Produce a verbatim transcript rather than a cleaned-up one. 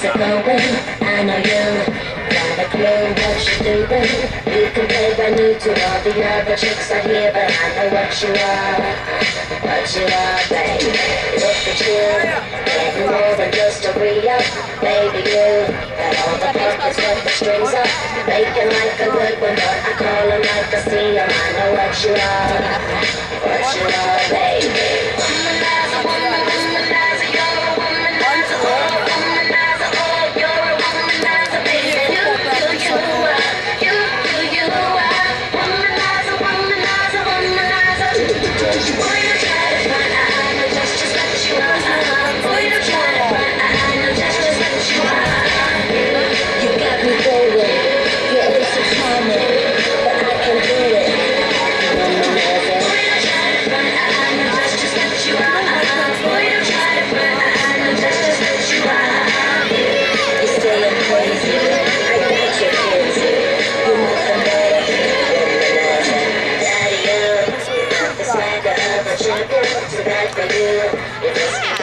it going? I know you got a clue what you're doing. You can play brand new to all the other chicks out here, but I know what you are, what you are, baby. Look at you, getting more than just a re-up. Baby, you got all the pockets with the strings up, making like a good one, but I call them like I see them. I know what you are, what you are, baby. Womanizer, womanizer, you're a womanizer, oh, womanizer, oh, you're a womanizer, baby. You, you, you are, you, you, you are, womanizer, womanizer, womanizer. Boy, you try to front, I know just, just what you are. Boy, you try to front, I know just, just what you are. You got me going, yeah, it's a comment, but I can do it. Womanizer. Boy, you try to front, I know just, just what you are. Boy, you try to front, I know just, just what you are. You're still crazy, I got you crazy. You nothing but a womanizer. Daddy, you, the swagger of a champion, so bad for you. You're